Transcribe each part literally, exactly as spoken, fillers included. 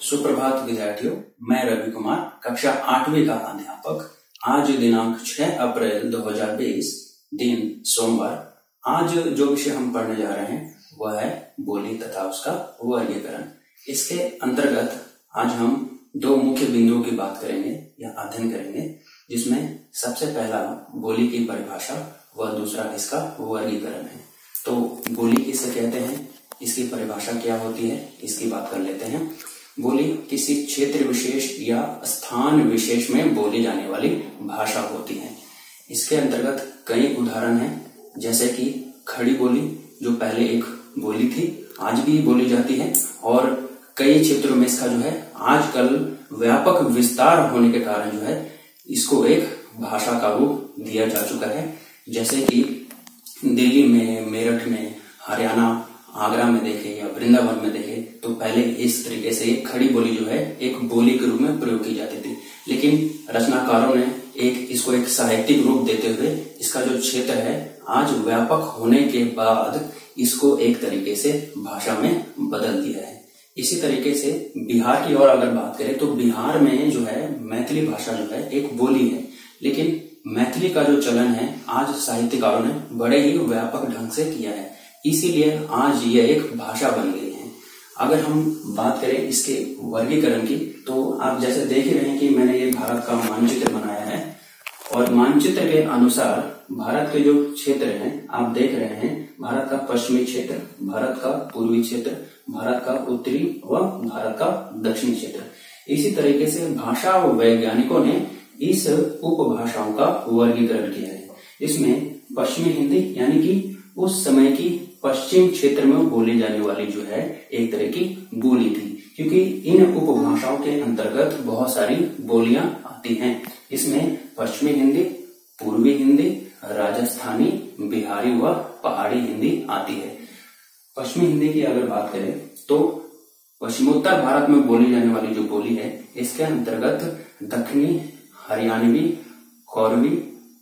सुप्रभात विद्यार्थियों, मैं रवि कुमार, कक्षा आठवीं का अध्यापक। आज दिनांक छह अप्रैल दो हज़ार बीस, दिन सोमवार। आज जो विषय हम पढ़ने जा रहे हैं वह है बोली तथा उसका वर्गीकरण। इसके अंतर्गत आज हम दो मुख्य बिंदुओं की बात करेंगे या अध्ययन करेंगे, जिसमें सबसे पहला बोली की परिभाषा व दूसरा इसका वर्गीकरण है। तो बोली किसे कहते हैं, इसकी परिभाषा क्या होती है, इसकी बात कर लेते हैं। बोली किसी क्षेत्र विशेष या स्थान विशेष में बोली जाने वाली भाषा होती है। इसके अंतर्गत कई उदाहरण हैं, जैसे कि खड़ी बोली जो पहले एक बोली थी, आज भी बोली जाती है, और कई क्षेत्रों में इसका जो है आजकल व्यापक विस्तार होने के कारण जो है इसको एक भाषा का रूप दिया जा चुका है। जैसे कि दिल्ली में, मेरठ में, हरियाणा, आगरा में देखे या वृंदावन में देखे तो पहले इस तरीके से खड़ी बोली जो है एक बोली के रूप में प्रयोग की जाती थी, लेकिन रचनाकारों ने एक इसको एक साहित्यिक रूप देते हुए इसका जो क्षेत्र है आज व्यापक होने के बाद इसको एक तरीके से भाषा में बदल दिया है। इसी तरीके से बिहार की ओर अगर बात करें तो बिहार में जो है मैथिली भाषा जो है एक बोली है, लेकिन मैथिली का जो चलन है आज साहित्यकारों ने बड़े ही व्यापक ढंग से किया है, इसीलिए आज ये एक भाषा बन गई है। अगर हम बात करें इसके वर्गीकरण की तो आप जैसे देख ही रहे हैं कि मैंने ये भारत का मानचित्र बनाया है, और मानचित्र के अनुसार भारत के जो क्षेत्र हैं आप देख रहे हैं, भारत का पश्चिमी क्षेत्र, भारत का पूर्वी क्षेत्र, भारत का उत्तरी व भारत का दक्षिणी क्षेत्र। इसी तरीके से भाषा वैज्ञानिकों ने इस उपभाषाओं का वर्गीकरण किया है। इसमें पश्चिमी हिंदी यानी कि उस समय की पश्चिम क्षेत्र में बोली जाने वाली जो है एक तरह की बोली थी, क्योंकि इन उपभाषाओं के अंतर्गत बहुत सारी बोलियां आती हैं। इसमें पश्चिमी हिंदी, पूर्वी हिंदी, राजस्थानी, बिहारी व पहाड़ी हिंदी आती है। पश्चिमी हिंदी की अगर बात करें तो पश्चिमोत्तर भारत में बोली जाने वाली जो बोली है इसके अंतर्गत दक्षिणी, हरियाणवी, कौरवी,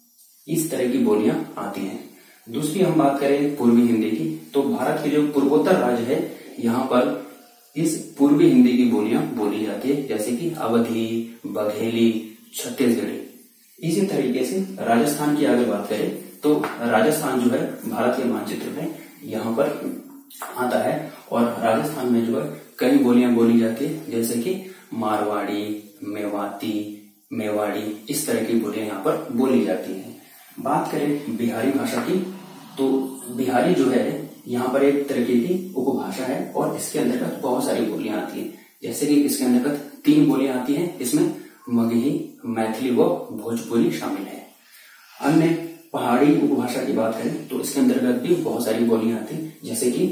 इस तरह की बोलियां आती हैं। दूसरी हम बात करें पूर्वी हिंदी की तो भारत के जो पूर्वोत्तर राज्य है यहाँ पर इस पूर्वी हिंदी की बोलियां बोली जाती है, जैसे कि अवधी, बघेली, छत्तीसगढ़ी। इसी तरीके से राजस्थान की अगर बात करें तो राजस्थान जो है भारत के मानचित्र में यहाँ पर आता है, और राजस्थान में जो है कई बोलियां बोली जाती है, जैसे कि मारवाड़ी, मेवाती, मेवाड़ी, इस तरह की बोलियां यहाँ पर बोली जाती हैं। बात करें बिहारी भाषा की तो बिहारी जो है यहाँ पर एक तरीके की उपभाषा है, और इसके अंतर्गत बहुत सारी बोलियां आती हैं, जैसे कि इसके अंतर्गत तीन बोलियां आती हैं, इसमें मगही, मैथिली व भोजपुरी शामिल है। अन्य पहाड़ी उपभाषा की बात करें तो इसके अंतर्गत भी बहुत सारी बोलियां आती हैं, जैसे कि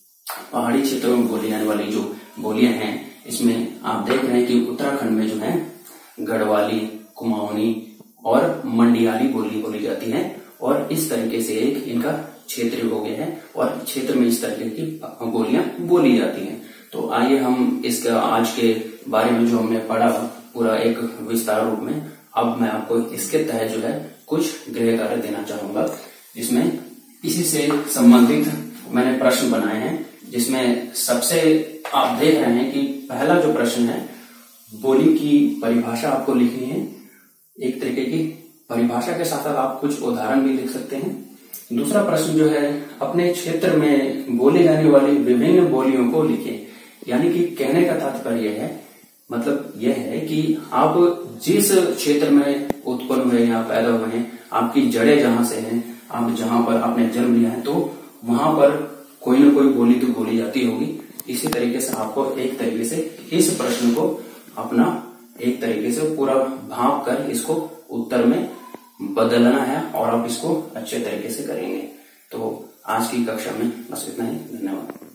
पहाड़ी क्षेत्रों में बोली जाने वाली जो बोलियां हैं इसमें आप देख रहे हैं कि उत्तराखंड में जो है गढ़वाली, कुमाऊनी और मंडियाली बोली बोली जाती है, और इस तरीके से एक इनका क्षेत्र हो गया है, और क्षेत्र में इस तरीके की बोलियां बोली जाती हैं। तो आइए हम इसका आज के बारे में जो हमने पढ़ा पूरा एक विस्तार रूप में, अब मैं आपको इसके तहत जो है कुछ गृह कार्य देना चाहूंगा, जिसमें इसी से संबंधित मैंने प्रश्न बनाए हैं, जिसमें सबसे आप देख रहे हैं कि पहला जो प्रश्न है बोली की परिभाषा आपको लिखनी है। एक तरीके की परिभाषा के साथ साथ आप कुछ उदाहरण भी लिख सकते हैं। दूसरा प्रश्न जो है अपने क्षेत्र में बोली जाने वाली विभिन्न बोलियों को लिखें, यानी कि कहने का तात्पर्य है, मतलब यह है कि आप जिस क्षेत्र में उत्पन्न हुए या पैदा हुए हैं, आपकी जड़ें जहां से हैं, आप जहां पर आपने जन्म लिया है, तो वहां पर कोई ना कोई बोली तो बोली जाती होगी। इसी तरीके से आपको एक तरीके से इस प्रश्न को अपना एक तरीके से पूरा भांप कर इसको उत्तर में बदलना है, और आप इसको अच्छे तरीके से करेंगे। तो आज की कक्षा में बस इतना ही। धन्यवाद।